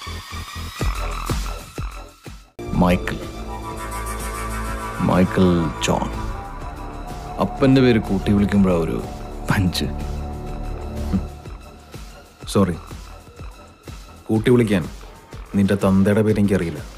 Michael John. അപ്പൻ്റെ പേര് കൂട്ടി വിളിക്കുമ്പോഴാണ് ഒരു പഞ്ച്. സോറി, കൂട്ടി വിളിക്കാൻ നിന്റെ തന്തയുടെ പേര് എനിക്കറിയില്ല.